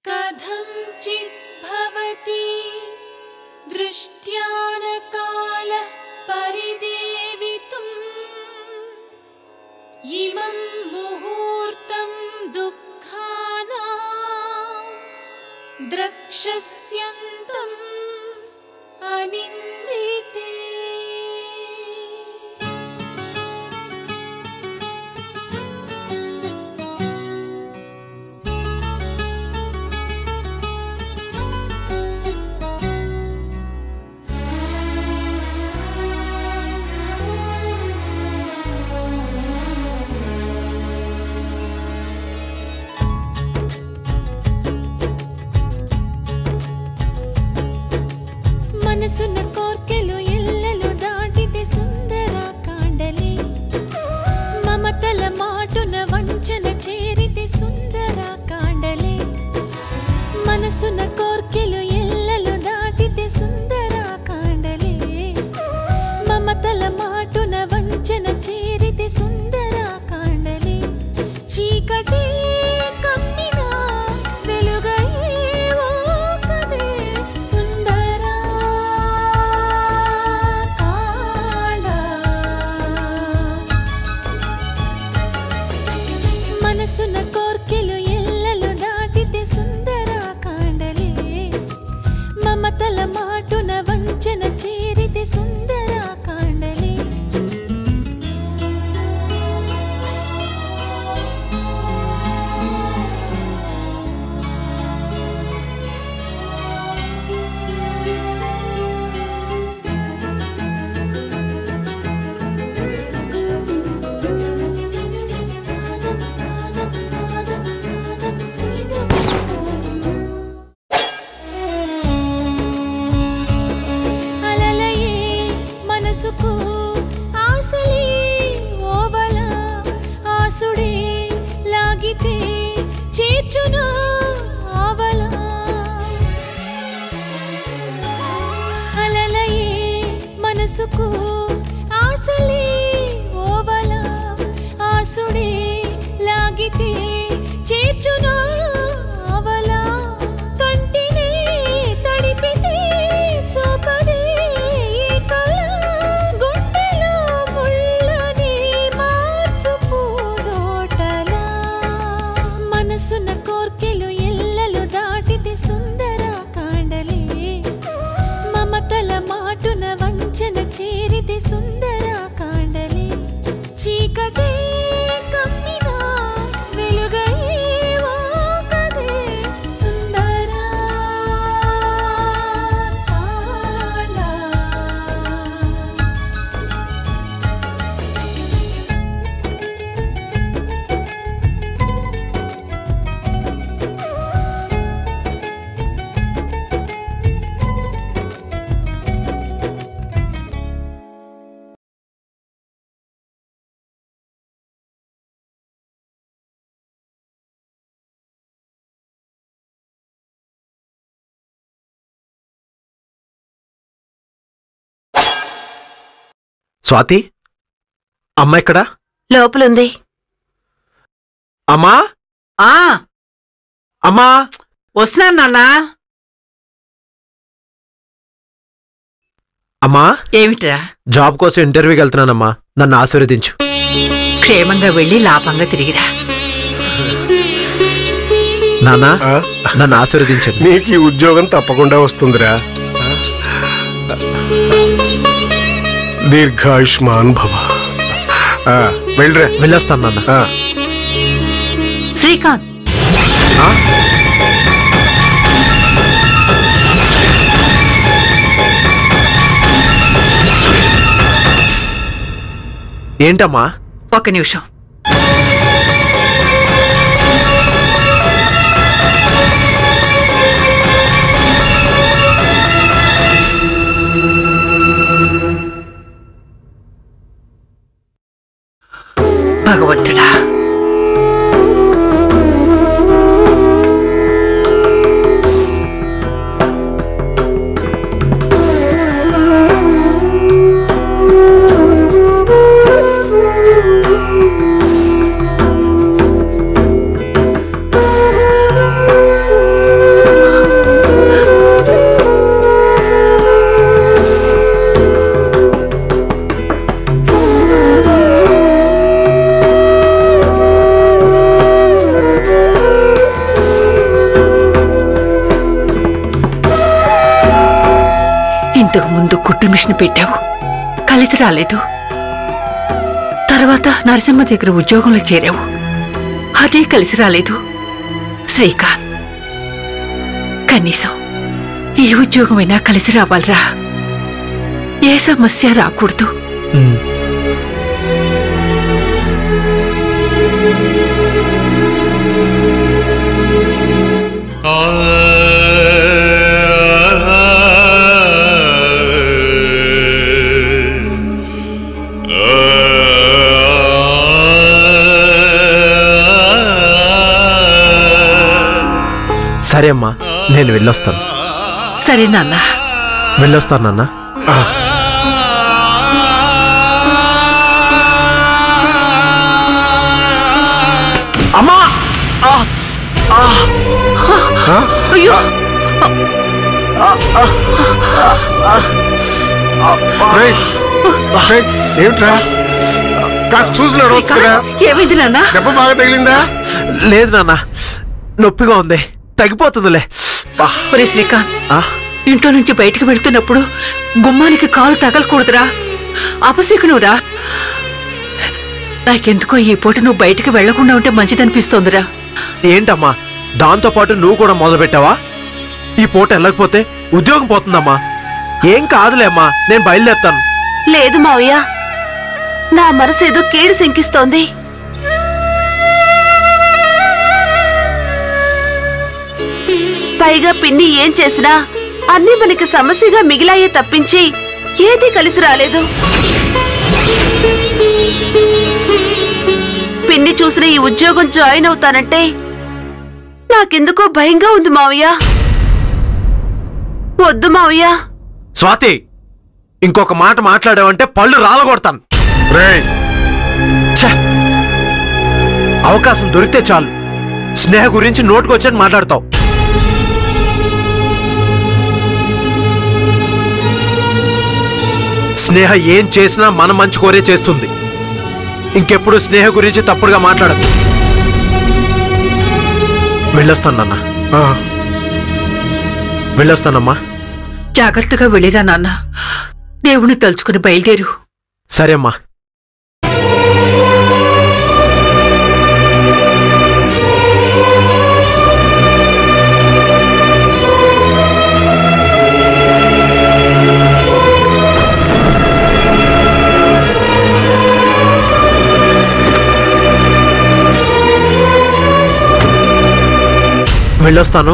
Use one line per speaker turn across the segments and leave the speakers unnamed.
कथंचित् भवति दृष्ट्यानकालः परिदेवितुम् इमं मुहूर्तं दुःखानां द्रक्ष्यस्यन्तम् अनिन्दिते। మనసున కోర్కెలు ఎల్లలు దాటితే సుందరాకాండలే మమతల మాటున వంచన చేరితే సుందరాకాండలే మనసున కోర్కెలు ఎల్లలు దాటితే సుందరాకాండలే మమతల మాటున వంచన చేరితే సుందరాకాండలే చీకటి కమ్మినా వెలుగయ్యేవో కదే మనసున కోర్కెలు ఎల్లలు దాటితే సుందరాకాండలే మమతల మాటున వంచన చేరితే సుందరాకాండలే మనసుకు ఆశలే ఓవల ఆసుడే లాగితే చేర్చునా ఆవల అలలయే మనసుకు ఆశలే ఓవల ఆసుడే లాగితే చేర్చునా ఆవల కంటినే తడిపితే చూపదే మనసున కోర్కెలు ఎల్లలు దాటితే సుందరాకాండలే మమతల మాటున వంచన చేరితే సుందరాకాండలే చీకటే కమ్మినా వెలుగయ్యేవో కదే సుందరాకాండ.
స్వాతి అమ్మ ఎక్కడా?
లోపలుంది.
అమ్మా అమ్మా
వస్తున్నాను నాన్నా.
అమ్మా
ఏమిట్రా?
జాబ్ కోసం ఇంటర్వ్యూకి వెళ్తున్నానమ్మా, నన్ను ఆశీర్వదించు.
క్షేమంగా వెళ్ళి లాభంగా తిరిగిరా.
నానా నన్ను ఆశీర్వదించండి.
నీకు ఈ ఉద్యోగం తప్పకుండా వస్తుందిరా. దీర్ఘాయుష్మాన్ భవ. వెళ్ళరా.
వెళ్ళొస్తాను నాన్న.
శ్రీకాంత్
ఏంటమ్మా?
ఒక్క నిమిషం. భగవంతుడా, ముందు కుట్టు మిషన్ పెట్టావు, కలిసి రాలేదు. తర్వాత నరసింహ దగ్గర ఉద్యోగంలో చేరావు, అదే కలిసి రాలేదు. శ్రీకాంత్, కనీసం ఈ ఉద్యోగమైనా కలిసి రావాలరా. ఏ సమస్య రాకూడదు.
సరే అమ్మా, నేను వెళ్ళొస్తాను.
సరే నాన్న.
వెళ్ళొస్తాను నాన్న. అమ్మా!
అయ్యో!
ఏమిట్రా, కాస్త చూసి నడవచ్చు కదా.
ఏమైంది నాన్న?
దెబ్బ బాగా తగిలిందా?
లేదు నాన్న, నొప్పిగా ఉంది, తగ్గిపోతుందిలే.
శ్రీకాంత్, ఇంట్లో నుంచి బయటకు వెళ్తున్నప్పుడు గుమ్మానికి కాలు తగలకూడదురా, అపశకునురా. నాకెందుకో ఈ పూట నువ్వు బయటకు వెళ్లకుండా ఉంటే మంచిదనిపిస్తోందిరా.
ఏంటమ్మా, దాంతో పాటు నువ్వు కూడా మొదలు పెట్టావా? ఈ పూట వెళ్ళకపోతే ఉద్యోగం పోతుందమ్మా. ఏం కాదులే అమ్మా, నేను బయలుదేరుతాను.
లేదు మావయ్య, నా మనసేదో కీడు శంకిస్తోంది. పైగా పిన్ని ఏం చేసినా అన్నీ మనకి సమస్యగా మిగిలాయే తప్పించి ఏదీ కలిసి రాలేదు. పిన్ని చూసిన ఈ ఉద్యోగం జాయిన్ అవుతానంటే నాకెందుకో భయంగా ఉంది మావయ్య. వద్దు మావయ్య.
స్వాతి, ఇంకొక మాట మాట్లాడావంటే పళ్ళు రాలగొడతాను. అవకాశం దొరికితే చాలు స్నేహ గురించి నోటుకొచ్చని మాట్లాడతావు. స్నేహ ఏం చేసినా మన మంచి కోరే చేస్తుంది. ఇంకెప్పుడు స్నేహ గురించి తప్పుడుగా మాట్లాడదు. వెళ్ళొస్తానన్నా. వెళ్ళొస్తానమ్మా.
జాగ్రత్తగా వెళ్ళిరా నాన్న. దేవుని తలుచుకుని బయలుదేరు.
సరే అమ్మా. వెళ్ళొస్తాను.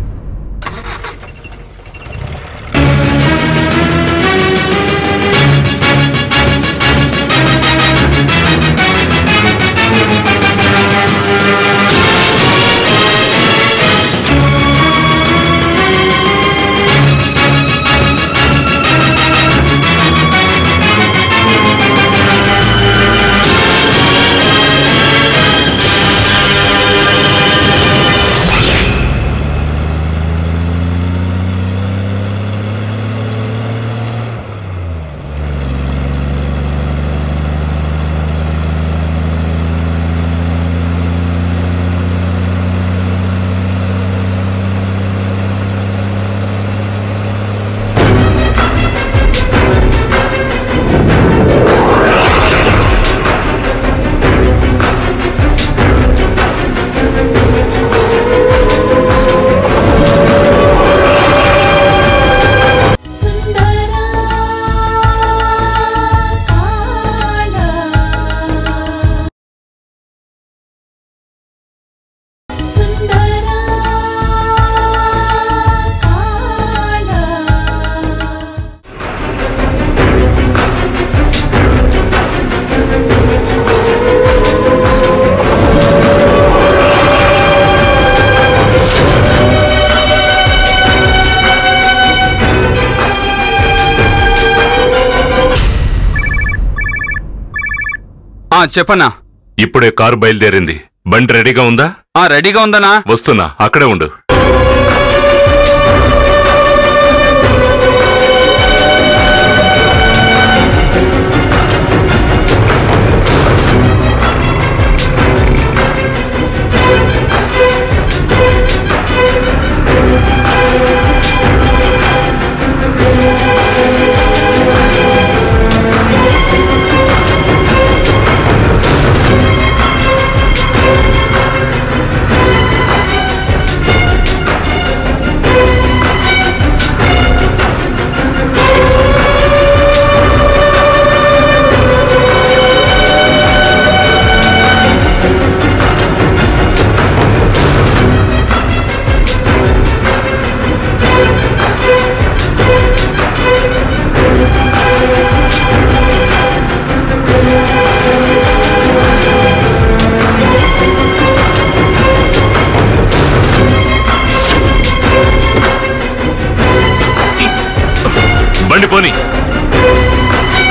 చెప్పన్నా.
ఇప్పుడే కారు బయలుదేరింది. బండి రెడీగా ఉందా?
రెడీగా ఉందనా?
వస్తున్నా, అక్కడే ఉండు.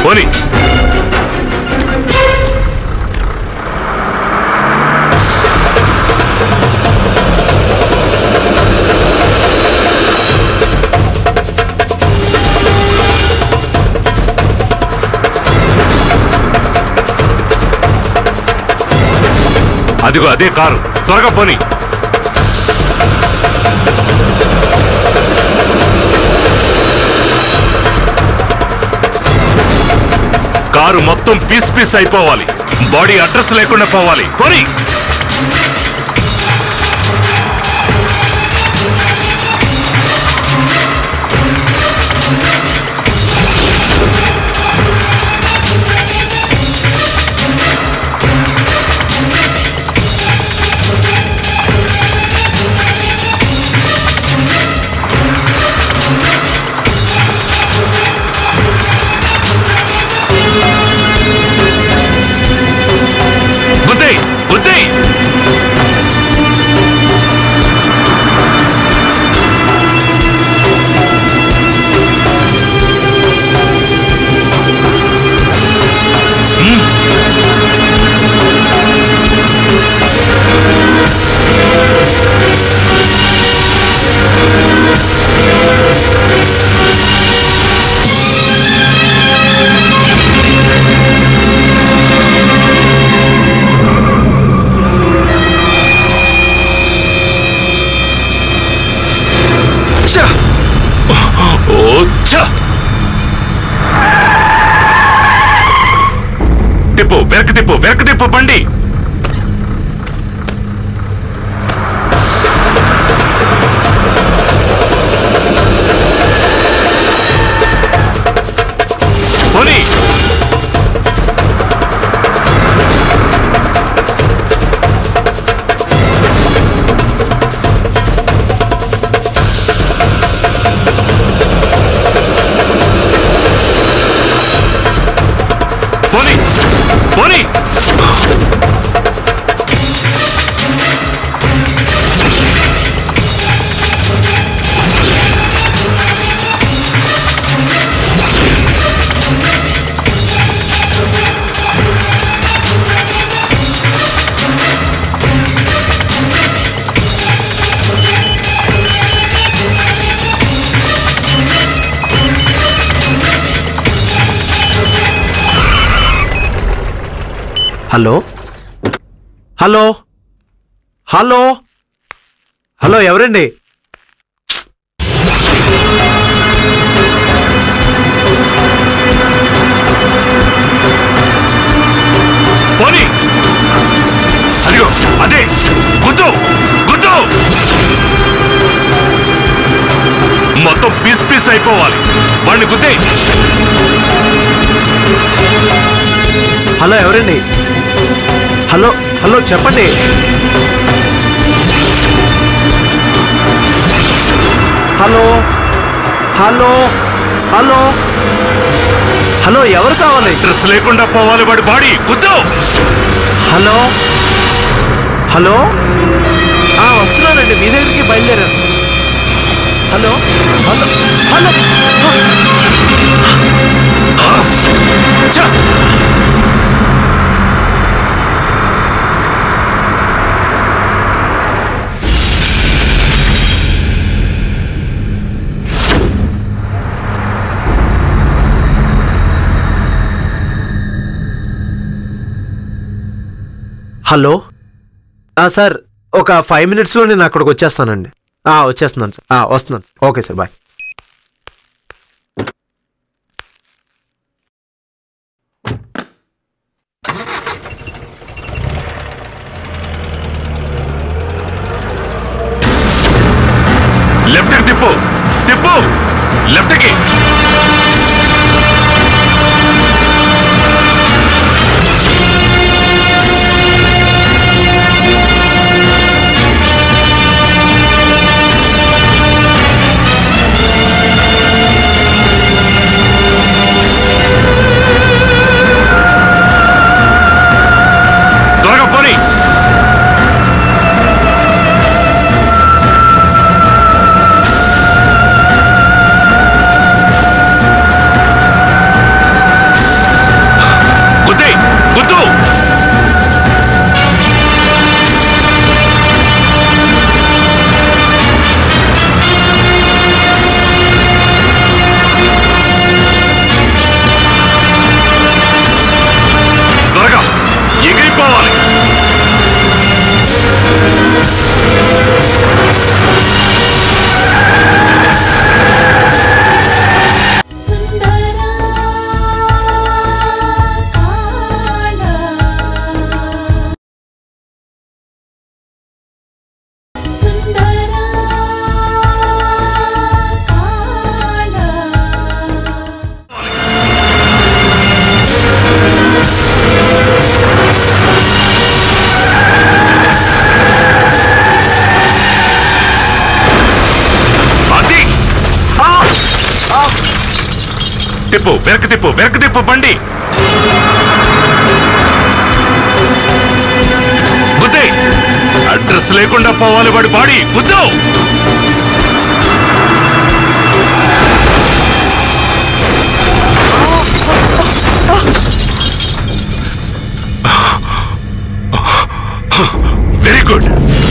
పోనీ. అదిగో అదే కారు, త్వరగా పోనీ. కారు మొత్తం పీస్ పీస్ అయిపోవాలి, బాడీ అడ్రస్ లేకుండా పోవాలి. పోనీ. తిప్పు, వెనక్కి తిప్పు, వెనక్కి తిప్పు బండి. పోనీ. పోనీ.
హలో హలో హలో హలో, ఎవరండి?
పోనీ. అదిగో అదే, గుద్దు గుద్దు, మొత్తం పీస్ పీస్ అయిపోవాలి, వాడిని గుద్దే.
హలో, ఎవరండి? హలో హలో, చెప్పండి. హలో హలో హలో హలో, ఎవరు కావాలి?
డ్రెస్ లేకుండా పోవాలి వాడి బాడీ, గుద్దు.
హలో హలో, వస్తున్నానండి, మీ దగ్గరికి బయలుదేరాను. Hello hello hello. Hello sir, ఒక 5 minutesలో నేను అక్కడికి వచ్చేస్తానండి. వచ్చేస్తున్నాను సార్, వస్తున్నాను. Okay sir, bye.
లెఫ్ట్కి తిప్పు, తిప్పు, లెఫ్ట్కి. తిప్పు, వెనక్కి తిప్పు, వెనక్కి తిప్పు బండి. గుద్దే, అడ్రస్ లేకుండా పోవాలి వాడి బాడీ. గుద్దు. Very good.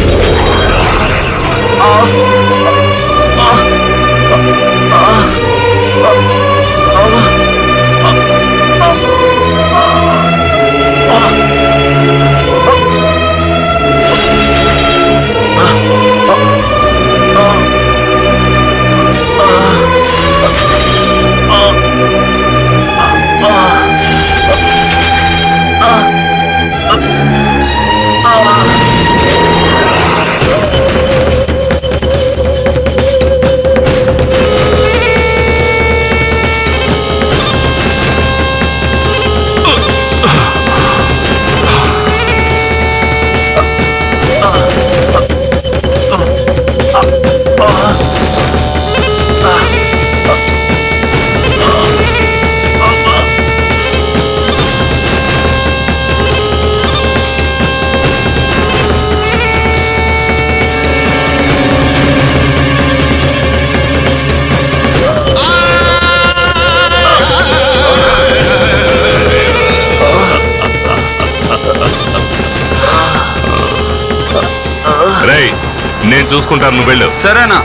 నేను చూసుకుంటాను, నువ్వు వెళ్ళు.
సరేనా?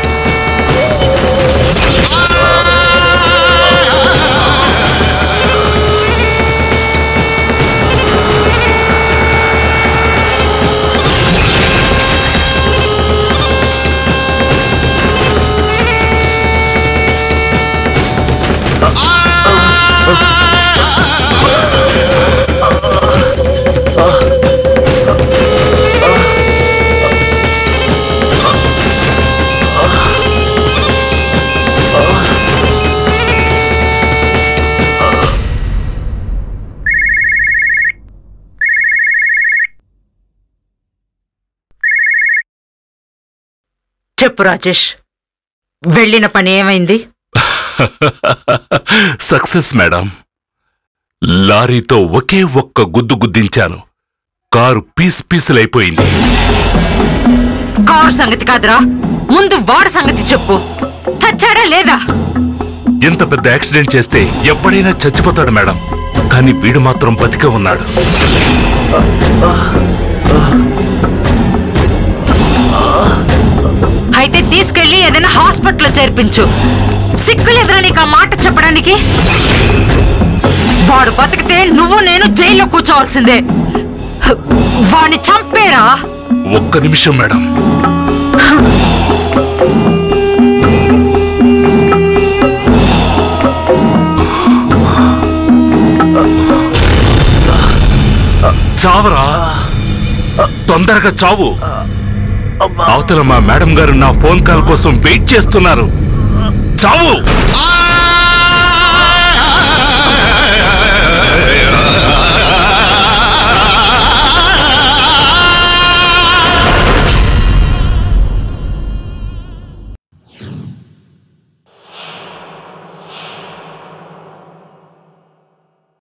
చెప్పు రాజేష్, వెళ్ళిన పని ఏమైంది?
Success madam. లారీతో ఒకే ఒక్క గుద్దు గుద్దించాను, కారు పీసులైపోయింది.
కారు సంగతి కాదురా, ముందు వాడు సంగతి చెప్పు. చచ్చాడా లేదా?
ఎంత పెద్ద యాక్సిడెంట్ చేస్తే ఎవడైనా చచ్చిపోతాడు మేడం, కానీ వీడు మాత్రం బతికే ఉన్నాడు.
అయితే తీసుకెళ్లి ఏదైనా హాస్పిటల్లో చేర్పించు. సిగ్గులేదురా నీకు ఆ మాట చెప్పడానికి? వాడు బతికితే నువ్వు నేను జైల్లో కూర్చోవాల్సిందే. వాడిని చంపేరా.
ఒక్క నిమిషం మేడం. చావరా, తొందరగా చావు. అవతల మా మేడం గారు నా ఫోన్ కాల్ కోసం వెయిట్ చేస్తున్నారు. చావు.